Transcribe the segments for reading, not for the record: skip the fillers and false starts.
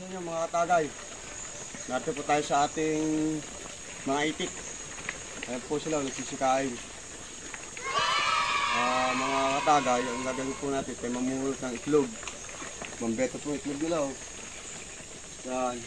sa inyo mga katagay. Narito po tayo sa ating mga itik. Ayan po sila, nagsisikain. Mga katagay, ang gagawin po natin ay mamulot ng itlog. Mambeto po itlog nila. Oh. Yan.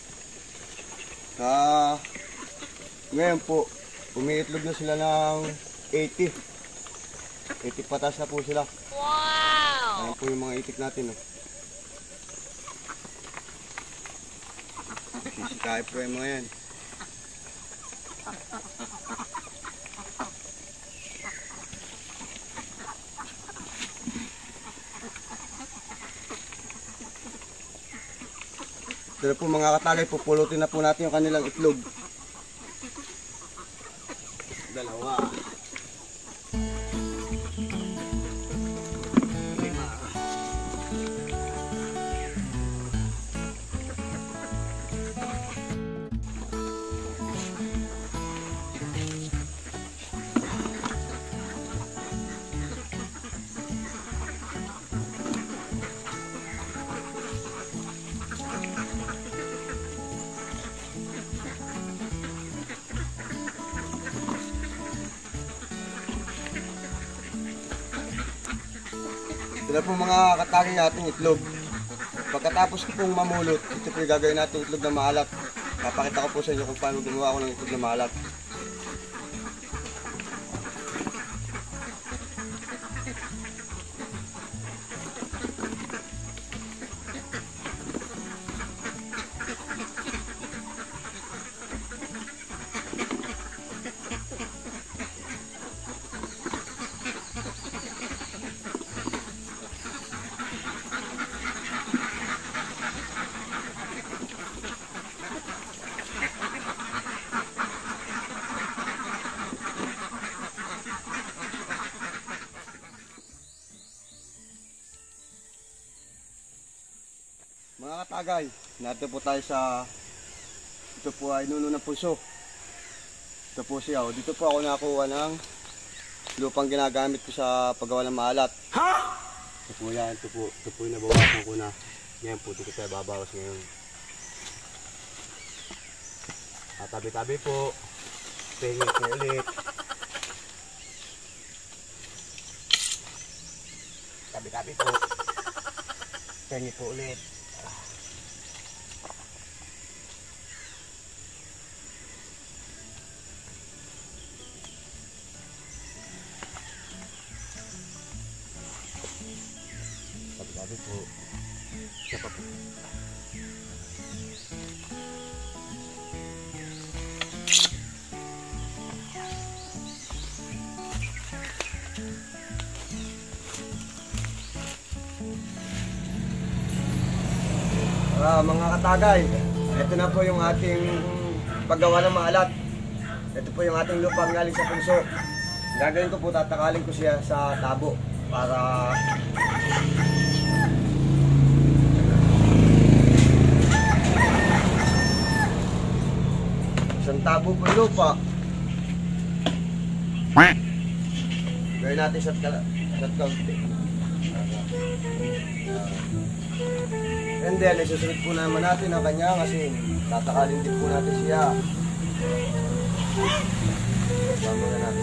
Ngayon po, umiitlog na sila ng 80. 80 patas na po sila. Wow! Ayan po yung mga itik natin. Oh. Sisikain po yung mga yan. Dito po mga katagay, pupulutin na po natin yung kanilang itlog. Dalawa. Sila po mga katagay ating itlog. Pagkatapos pong mamulot, ito po yung gagawin natin itlog na maalat. Papakita ko po sa inyo kung paano gumawa ko ng itlog na maalat. Mga katagay, narito po tayo sa, ito po ay nuno ng puso. Ito po siya, dito po ako nakakuha ng lupang ginagamit ko sa paggawa ng maalat. Ha? Ito po yan, ito po yung nabawasan ko na. Ngayon po, dito tayo babawas ngayon. Tabi-tabi po, pingit na ulit. Tabi-tabi po, pingit po ulit. Sabi po, siya pa po. Mga katagay, ito na po yung ating paggawa ng maalat. Ito po yung ating lupang galing sa puso. Gagawin ko po, tatakalin ko siya sa tabo para isang tabo po lupa. Gawin natin sa kaunti. And then, isusunod po naman natin ang kanya kasi tatakalin din po natin siya. Tama na natin.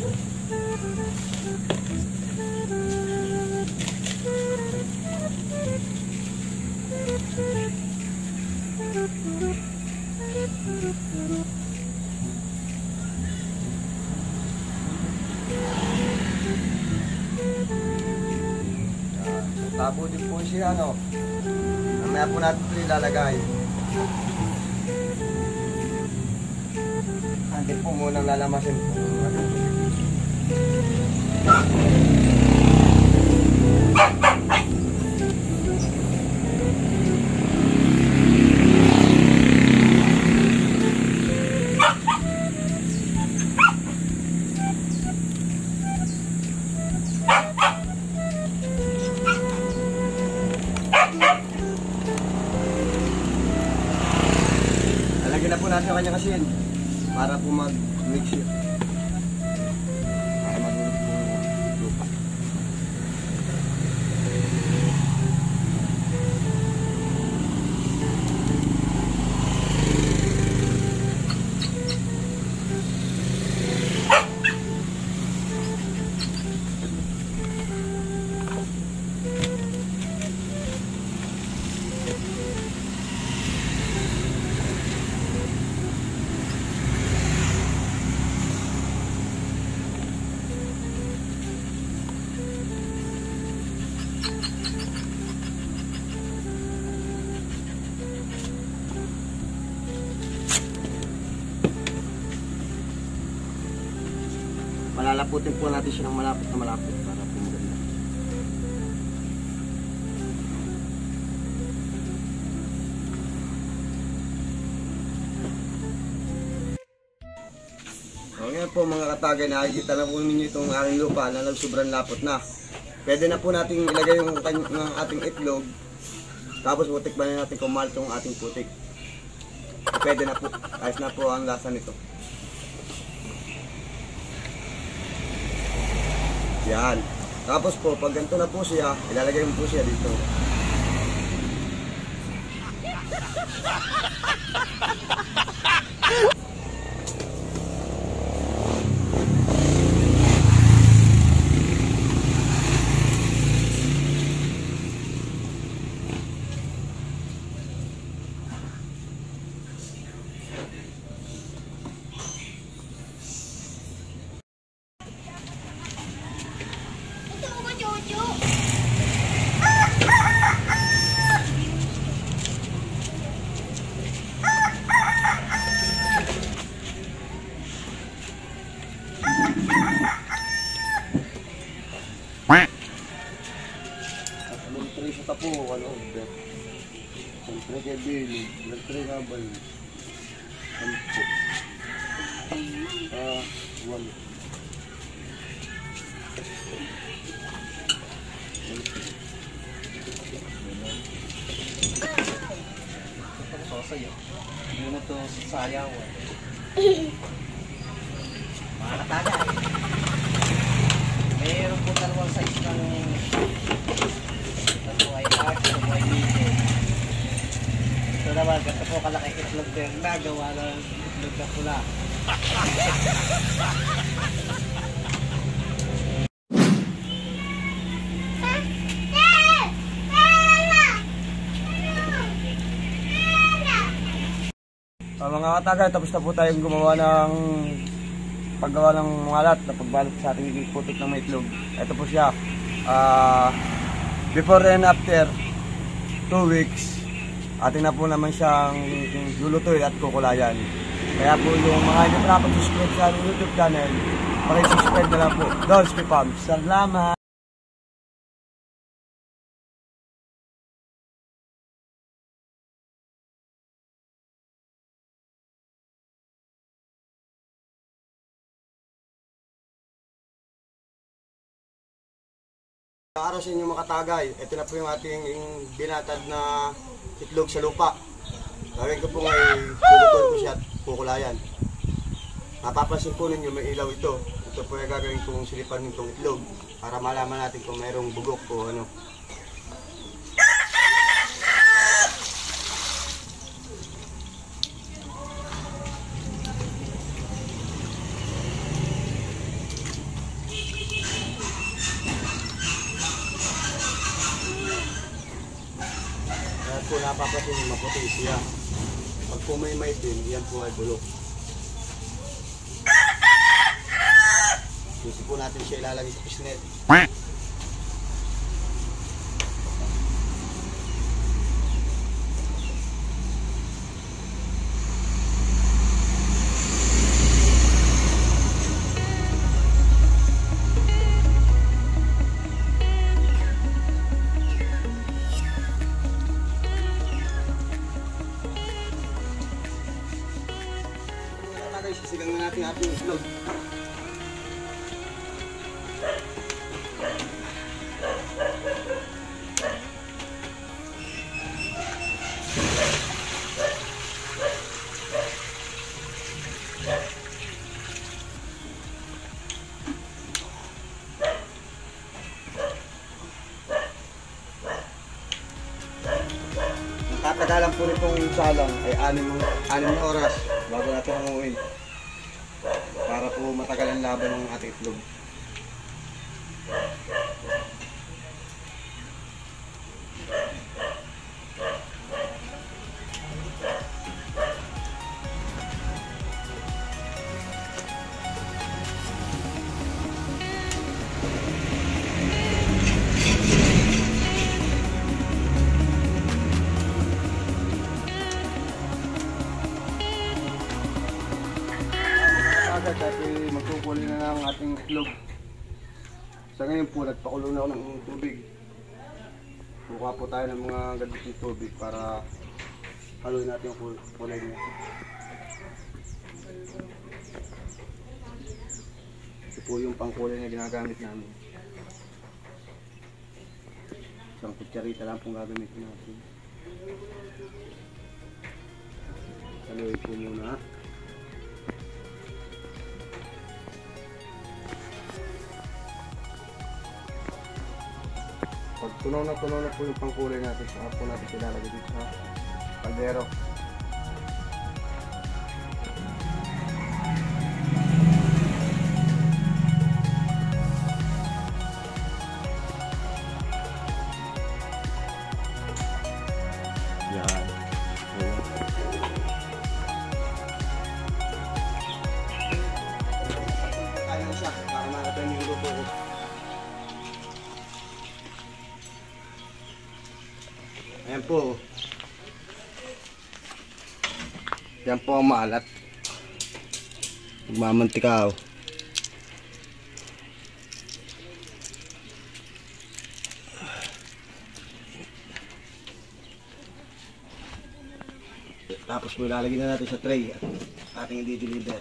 Tabo din po siya, ano. Mamaya po natin ito ilalagay. Hindi po munang lalamasin po. Lalagyan na po natin yung kanyang asin para po mag-mix yun. Para mag-mix po yung lupa. Palalaputin po natin siya ng malapit na malapit para po maganda. So, ngayon po mga katagay, nakikita na po ninyo itong aking lupa na sobrang lapot na. Pwede na po natin ilagay yung ating itlog. Tapos po tikman natin kung mahal itong ating putik. Pwede na po. Ayos na po ang lasa nito. Yan. Tapos po, pag ganito na po siya, ilalagay mo po siya dito. Sa tapo, ano, siyempre kay Billy, siyempre kabal, sampo, walo. Ito ko sa'yo, hindi mo ito sayaw. Mga katagay, mayroon po dalawang size ng ito naman, ganito po kalaki itlog din na gawa ng itlog na pula. Mga katagay, tapos na po tayong gumawa ng paggawa ng malat na pagbalot sa ating putik ng may itlog. Ito po siya. Before and after 2 weeks, atin na po naman siyang lulutuin at kukulayan. Kaya po yung mga hindi pa nakapag-subscribe sa aming YouTube channel, pakisubscribe na lang po. Dolsky Farms. Salamat! Araw sa inyo mga katagay, ito na po yung ating binatad na itlog sa lupa. Gawin ko po ngayon, lulutuin ko siya at kukulayan. Napapansin po ninyo may ilaw ito. Ito po yung gagawin kong silipan nitong itlog para malaman natin kung mayroong bugok o ano. Kung napapansin nyo, maputi siya. Pag po may maitim, yan po ay bulok. Gusto po natin siya ilalagay sa pisnet. Sisigang na natin ating itlog. Tatagalan po nitong salang ay 6 na oras bago natin umuwi. Para po matagal ang laban ng ating itlog. Dati magkukuha pangkulay na ng ating itlog. Sa ngayon po, nagpakulo na ako ng tubig. Kukuha po tayo ng mga ganitong tubig para haluin natin yung kulay niya. Ito po yung pangkulay na ginagamit namin. Isang kutsarita lang pong gagamitin natin. Haluin po muna. Pag tunaw na po yung pangkulay natin, saka po natin ilalagay dito sa kaldero. Yan. Kaya na siya para makatayin yung grupo ko. Ayan po. Yan po ang maalat. Magmamantikaw. Tapos po ilalagay na natin sa tray at ating i-deliver.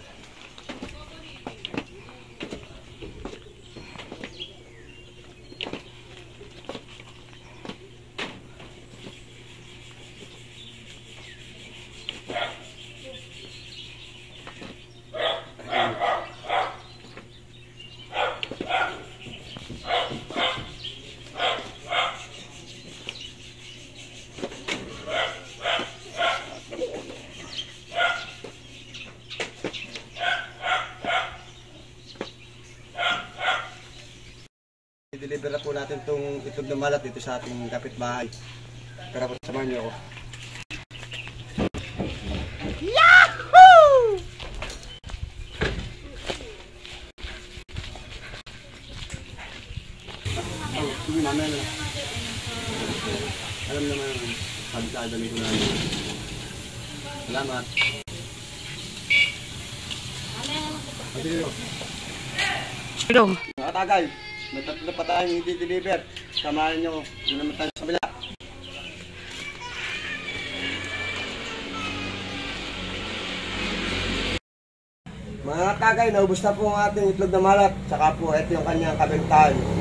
I-deliver na po natin itong itlog na malat dito sa ating kapitbahay. Tara po, samahan niyo ako. Yahoo! Oh, sige, mamaya na. Alam naman, pagkadali ko namin. Salamat. Hello. Mga tagay, may tatlo pa tayong i-deliver. Samahan nyo, doon naman tayo sa bila. Mga tagay, naubos na po ang ating itlog na malat. Saka po, ito yung kanyang kabentahan.